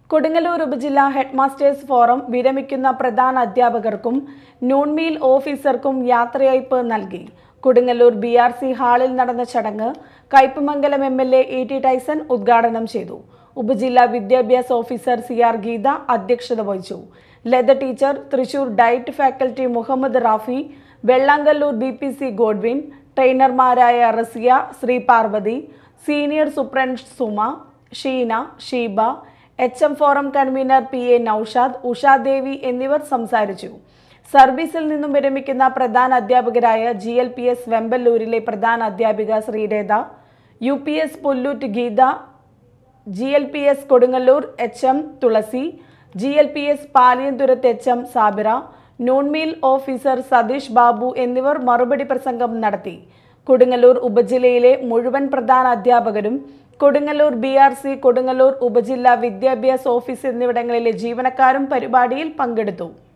കൊടുങ്ങല്ലൂർ ഉപജില്ലാ headmasters forum വിരമിക്കുന്ന പ്രധാന അധ്യാപകർക്കും നൂൺമീൽ ഓഫീസർക്കും യാത്രയയപ്പ് നൽകി. കൊടുങ്ങല്ലൂർ BRC ഹാളിൽ നടന്ന ചടങ്ങ് കയ്പമംഗലം MLA E.T. ടൈസൺ ഉദ്ഘാടനം ചെയ്തു. ഉപജില്ലാ വിദ്യാഭ്യാസ ഓഫീസർ CR ഗീത അധ്യക്ഷത വഹിച്ചു. Latha teacher, Thrissur DIET faculty Muhammad Rafi, Vellangallur BPC Godwin, ട്രെയിനർമാരായ Rasiya, Sree Parvathi, senior superintendent Suma, Sheena, Sheeba, HM forum convener PA Noushad, Ushadevi എന്നിവർ സംസാരിച്ചു. സർവീസിൽ നിന്നും വിരമിക്കുന്ന പ്രധാന അധ്യാപകരായ GLPS വെമ്പല്ലൂരിലെ പ്രധാന അധ്യാപിക Sreerekha, UPS Pullut Geetha, GLPS Kodungallur HM Thulasi, GLPS Paliyamthuruthu HM Sabira, noon meal officer Satheesh Babu എന്നിവർ മറുപടി പ്രസംഗം നടത്തി. കൊടുങ്ങല്ലൂർ ഉപജില്ലയിലെ മുഴുവൻ പ്രധാന അധ്യാപകരും കൊടുങ്ങല്ലൂർ BRC, കൊടുങ്ങല്ലൂർ ഉപജില്ലാ വിദ്യാഭ്യാസ ഓഫീസ് എന്നിവിടങ്ങളിലെ ജീവനക്കാരും പരിപാടിയിൽ പങ്കെടുത്തു.